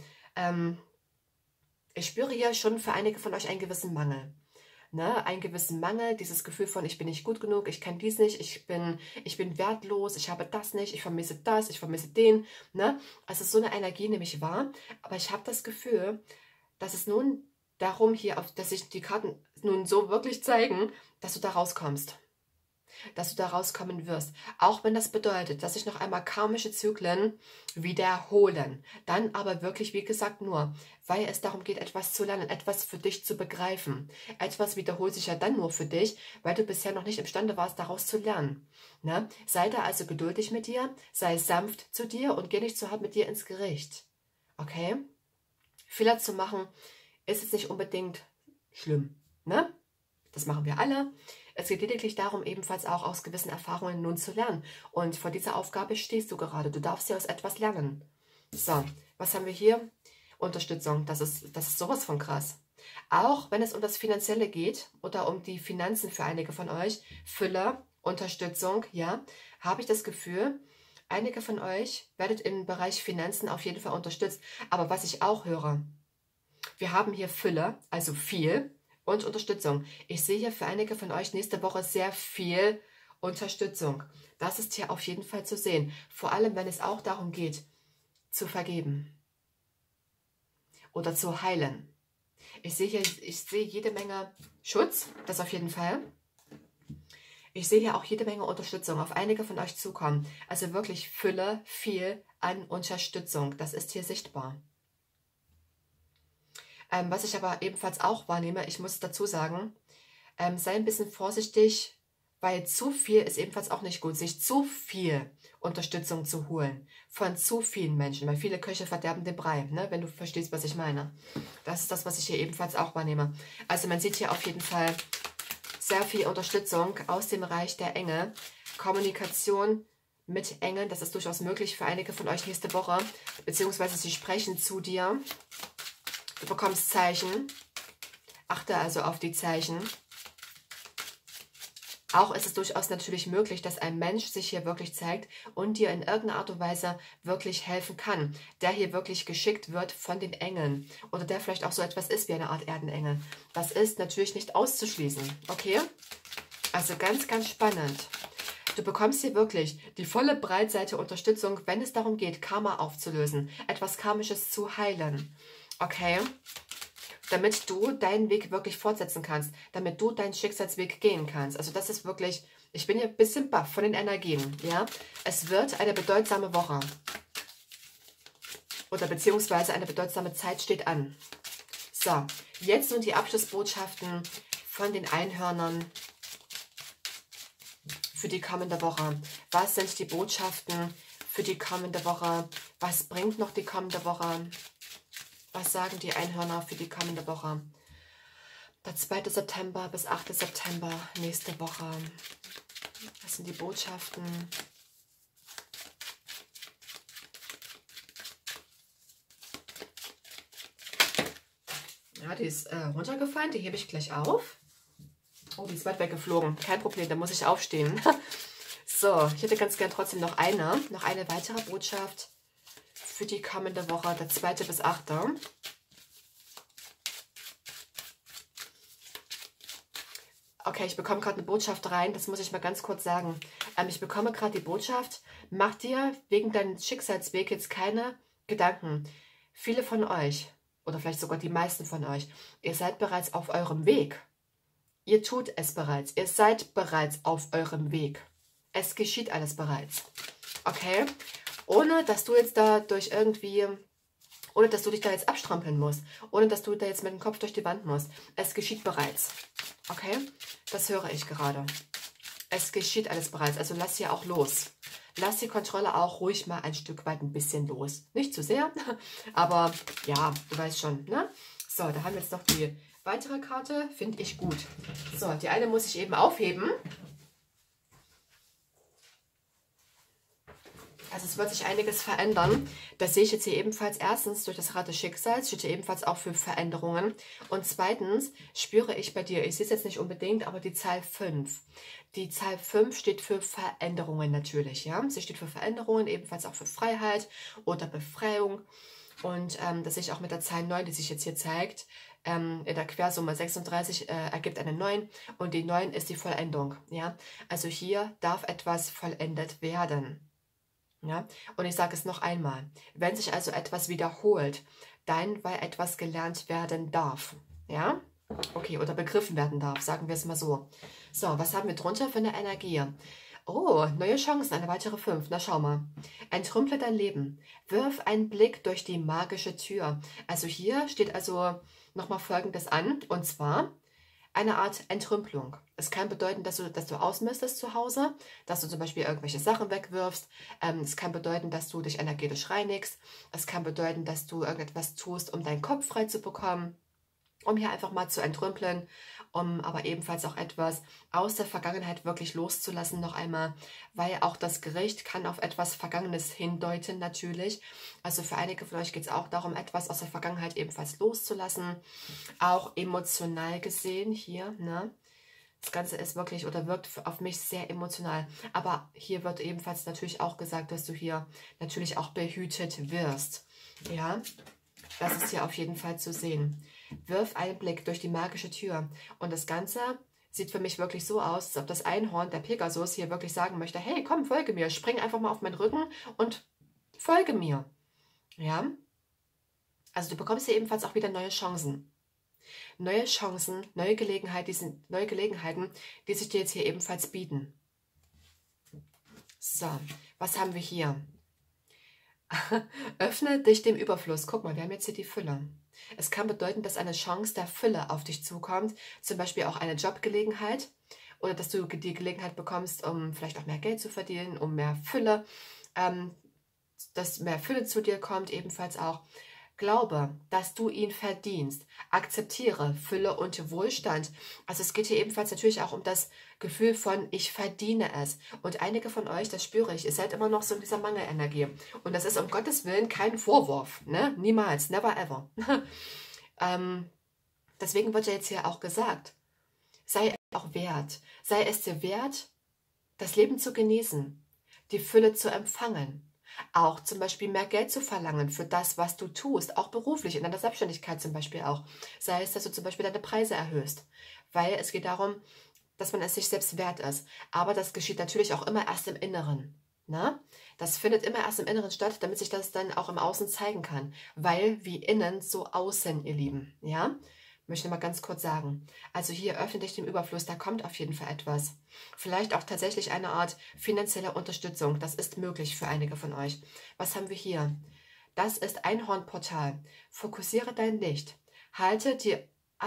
ich spüre hier schon für einige von euch einen gewissen Mangel. Ne, einen gewissen Mangel, dieses Gefühl von, ich bin nicht gut genug, ich kann dies nicht, ich bin wertlos, ich habe das nicht, ich vermisse das, ich vermisse den. Ne? Also so eine Energie nehme ich wahr, aber ich habe das Gefühl, dass es nun darum hier, dass sich die Karten nun so wirklich zeigen, dass du da rauskommst. Dass du da rauskommen wirst. Auch wenn das bedeutet, dass sich noch einmal karmische Zyklen wiederholen. Dann aber wirklich, wie gesagt, nur, weil es darum geht, etwas zu lernen, etwas für dich zu begreifen. Etwas wiederholt sich ja dann nur für dich, weil du bisher noch nicht imstande warst, daraus zu lernen. Ne? Sei da also geduldig mit dir, sei sanft zu dir und geh nicht zu hart mit dir ins Gericht. Okay? Fehler zu machen, ist jetzt nicht unbedingt schlimm. Ne? Das machen wir alle. Es geht lediglich darum, ebenfalls auch aus gewissen Erfahrungen nun zu lernen. Und vor dieser Aufgabe stehst du gerade. Du darfst ja aus etwas lernen. So, was haben wir hier? Unterstützung. Das ist sowas von krass. Auch wenn es um das Finanzielle geht oder um die Finanzen für einige von euch, Fülle, Unterstützung, ja, habe ich das Gefühl, einige von euch werdet im Bereich Finanzen auf jeden Fall unterstützt. Aber was ich auch höre, wir haben hier Fülle, also viel, und Unterstützung. Ich sehe hier für einige von euch nächste Woche sehr viel Unterstützung. Das ist hier auf jeden Fall zu sehen. Vor allem, wenn es auch darum geht, zu vergeben oder zu heilen. Ich sehe jede Menge Schutz, das auf jeden Fall. Ich sehe hier auch jede Menge Unterstützung auf einige von euch zukommen. Also wirklich Fülle, viel an Unterstützung. Das ist hier sichtbar. Was ich aber ebenfalls auch wahrnehme, ich muss dazu sagen, sei ein bisschen vorsichtig, weil zu viel ist ebenfalls auch nicht gut, sich zu viel Unterstützung zu holen von zu vielen Menschen, weil viele Köche verderben den Brei, ne? Wenn du verstehst, was ich meine. Das ist das, was ich hier ebenfalls auch wahrnehme. Also man sieht hier auf jeden Fall sehr viel Unterstützung aus dem Reich der Engel, Kommunikation mit Engeln, das ist durchaus möglich für einige von euch nächste Woche, beziehungsweise sie sprechen zu dir. Du bekommst Zeichen. Achte also auf die Zeichen. Auch ist es durchaus natürlich möglich, dass ein Mensch sich hier wirklich zeigt und dir in irgendeiner Art und Weise wirklich helfen kann. Der hier wirklich geschickt wird von den Engeln. Oder der vielleicht auch so etwas ist wie eine Art Erdenengel. Das ist natürlich nicht auszuschließen. Okay? Also ganz, ganz spannend. Du bekommst hier wirklich die volle Breitseite Unterstützung, wenn es darum geht, Karma aufzulösen. Etwas Karmisches zu heilen. Okay, damit du deinen Weg wirklich fortsetzen kannst, damit du deinen Schicksalsweg gehen kannst. Also das ist wirklich, ich bin hier ein bisschen baff von den Energien, ja. Es wird eine bedeutsame Woche oder beziehungsweise eine bedeutsame Zeit steht an. So, jetzt nun die Abschlussbotschaften von den Einhörnern für die kommende Woche. Was sind die Botschaften für die kommende Woche? Was bringt noch die kommende Woche? Was sagen die Einhörner für die kommende Woche? Der 2. September bis 8. September nächste Woche. Was sind die Botschaften? Ja, die ist runtergefallen, die hebe ich gleich auf. Oh, die ist weit weggeflogen. Kein Problem, da muss ich aufstehen. So, ich hätte ganz gern trotzdem noch eine weitere Botschaft für die kommende Woche, der 2. bis 8. Okay, ich bekomme gerade eine Botschaft rein, das muss ich mal ganz kurz sagen. Ich bekomme gerade die Botschaft, mach dir wegen deinem Schicksalsweg jetzt keine Gedanken. Viele von euch, oder vielleicht sogar die meisten von euch, ihr seid bereits auf eurem Weg. Ihr tut es bereits, ihr seid bereits auf eurem Weg. Es geschieht alles bereits. Okay? ohne dass du jetzt da durch irgendwie, ohne dass du dich da jetzt abstrampeln musst, ohne dass du da jetzt mit dem Kopf durch die Wand musst. Es geschieht bereits. Okay? Das höre ich gerade. Es geschieht alles bereits. Also lass hier auch los. Lass die Kontrolle auch ruhig mal ein Stück weit ein bisschen los. Nicht zu sehr, aber ja, du weißt schon, ne? So, da haben wir jetzt noch die weitere Karte. Finde ich gut. So, die eine muss ich eben aufheben. Also es wird sich einiges verändern. Das sehe ich jetzt hier ebenfalls erstens durch das Rad des Schicksals, steht hier ebenfalls auch für Veränderungen. Und zweitens spüre ich bei dir, ich sehe es jetzt nicht unbedingt, aber die Zahl 5. Die Zahl 5 steht für Veränderungen natürlich. Ja? Sie steht für Veränderungen, ebenfalls auch für Freiheit oder Befreiung. Und das sehe ich auch mit der Zahl 9, die sich jetzt hier zeigt. In der Quersumme 36 ergibt eine 9 und die 9 ist die Vollendung. Ja? Also hier darf etwas vollendet werden. Ja? Und ich sage es noch einmal, wenn sich also etwas wiederholt, dann weil etwas gelernt werden darf. Ja? Okay, oder begriffen werden darf, sagen wir es mal so. So, was haben wir drunter für eine Energie? Oh, neue Chancen, eine weitere 5. Na, schau mal. Entrümple dein Leben. Wirf einen Blick durch die magische Tür. Also hier steht also nochmal Folgendes an, und zwar eine Art Entrümpelung. Es kann bedeuten, dass du ausmistest zu Hause, dass du zum Beispiel irgendwelche Sachen wegwirfst. Es kann bedeuten, dass du dich energetisch reinigst. Es kann bedeuten, dass du irgendetwas tust, um deinen Kopf frei zu bekommen, um hier einfach mal zu entrümpeln, um aber ebenfalls auch etwas aus der Vergangenheit wirklich loszulassen noch einmal, weil auch das Gericht kann auf etwas Vergangenes hindeuten natürlich. Also für einige von euch geht es auch darum, etwas aus der Vergangenheit ebenfalls loszulassen, auch emotional gesehen hier, ne? Das Ganze ist wirklich oder wirkt auf mich sehr emotional. Aber hier wird ebenfalls natürlich auch gesagt, dass du hier natürlich auch behütet wirst. Ja, das ist hier auf jeden Fall zu sehen. Wirf einen Blick durch die magische Tür. Und das Ganze sieht für mich wirklich so aus, als ob das Einhorn, der Pegasus, hier wirklich sagen möchte, hey, komm, folge mir, spring einfach mal auf meinen Rücken und folge mir. Ja, also du bekommst hier ebenfalls auch wieder neue Chancen. Neue Chancen, neue Gelegenheiten, die sich dir jetzt hier ebenfalls bieten. So, was haben wir hier? Öffne dich dem Überfluss. Guck mal, wir haben jetzt hier die Fülle. Es kann bedeuten, dass eine Chance der Fülle auf dich zukommt, zum Beispiel auch eine Jobgelegenheit oder dass du die Gelegenheit bekommst, um vielleicht auch mehr Geld zu verdienen, um mehr Fülle, dass mehr Fülle zu dir kommt, ebenfalls auch. Glaube, dass du ihn verdienst. Akzeptiere Fülle und Wohlstand. Also es geht hier ebenfalls natürlich auch um das Gefühl von, ich verdiene es. Und einige von euch, das spüre ich, ihr seid immer noch so in dieser Mangelenergie. Und das ist um Gottes Willen kein Vorwurf. Ne? Niemals, never ever. Deswegen wird ja jetzt hier auch gesagt, sei auch wert. Sei es dir wert, das Leben zu genießen, die Fülle zu empfangen. Auch zum Beispiel mehr Geld zu verlangen für das, was du tust, auch beruflich, in deiner Selbstständigkeit zum Beispiel auch. Sei es, dass du zum Beispiel deine Preise erhöhst, weil es geht darum, dass man es sich selbst wert ist. Aber das geschieht natürlich auch immer erst im Inneren. Ne? Das findet immer erst im Inneren statt, damit sich das dann auch im Außen zeigen kann. Weil wie innen, so außen, ihr Lieben. Ja? Möchte mal ganz kurz sagen. Also hier öffne dich dem Überfluss, da kommt auf jeden Fall etwas. Vielleicht auch tatsächlich eine Art finanzielle Unterstützung. Das ist möglich für einige von euch. Was haben wir hier? Das ist Einhornportal. Fokussiere dein Licht. Halte die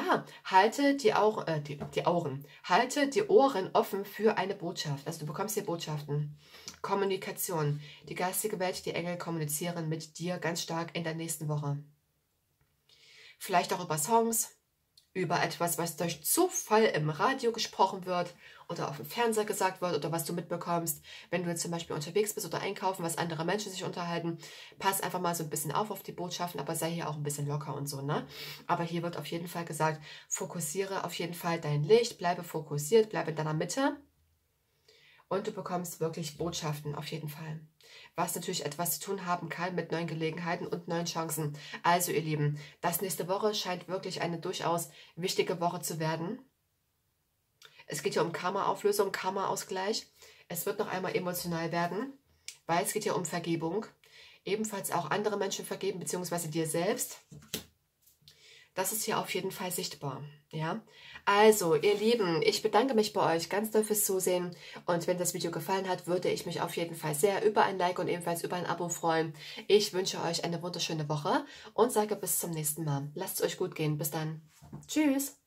Ohren offen für eine Botschaft. Also du bekommst hier Botschaften. Kommunikation. Die geistige Welt, die Engel kommunizieren mit dir ganz stark in der nächsten Woche. Vielleicht auch über Songs, über etwas, was durch Zufall im Radio gesprochen wird oder auf dem Fernseher gesagt wird oder was du mitbekommst, wenn du jetzt zum Beispiel unterwegs bist oder einkaufen, was andere Menschen sich unterhalten. Pass einfach mal so ein bisschen auf die Botschaften, aber sei hier auch ein bisschen locker und so, ne? Aber hier wird auf jeden Fall gesagt, fokussiere auf jeden Fall dein Licht, bleibe fokussiert, bleibe in deiner Mitte und du bekommst wirklich Botschaften auf jeden Fall. Was natürlich etwas zu tun haben kann mit neuen Gelegenheiten und neuen Chancen. Also ihr Lieben, das nächste Woche scheint wirklich eine durchaus wichtige Woche zu werden. Es geht hier um Karma-Auflösung, Karma-Ausgleich. Es wird noch einmal emotional werden, weil es geht hier um Vergebung. Ebenfalls auch andere Menschen vergeben, beziehungsweise dir selbst. Das ist hier auf jeden Fall sichtbar. Ja, also ihr Lieben, ich bedanke mich bei euch ganz doll fürs Zusehen und wenn das Video gefallen hat, würde ich mich auf jeden Fall sehr über ein Like und ebenfalls über ein Abo freuen. Ich wünsche euch eine wunderschöne Woche und sage bis zum nächsten Mal. Lasst es euch gut gehen. Bis dann. Tschüss.